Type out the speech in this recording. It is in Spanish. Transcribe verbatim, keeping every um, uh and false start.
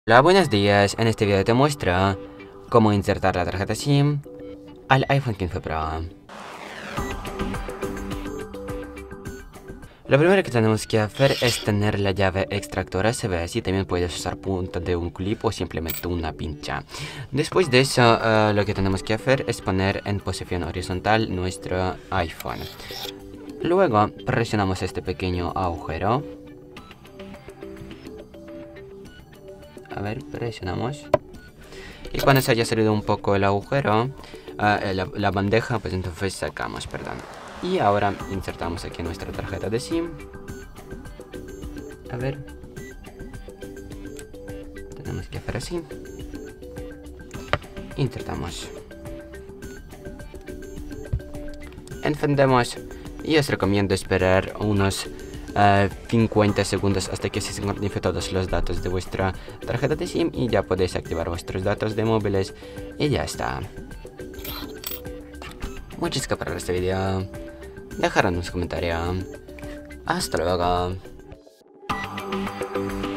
Hola, buenos días. En este video te muestro cómo insertar la tarjeta SIM al iPhone quince Pro. Lo primero que tenemos que hacer es tener la llave extractora U S B. Así también puedes usar punta de un clip o simplemente una pincha. Después de eso, uh, lo que tenemos que hacer es poner en posición horizontal nuestro iPhone. Luego presionamos este pequeño agujero. A ver, presionamos. Y cuando se haya salido un poco el agujero, uh, la, la bandeja, pues entonces sacamos, perdón. Y ahora insertamos aquí nuestra tarjeta de SIM. A ver. Tenemos que hacer así. Insertamos. Encendemos. Y os recomiendo esperar unos uh, cincuenta segundos hasta que se sincronice todos los datos de vuestra tarjeta de SIM. Y ya podéis activar vuestros datos de móviles. Y ya está. Muchas gracias por ver este video. Dejar en los comentarios. Hasta luego.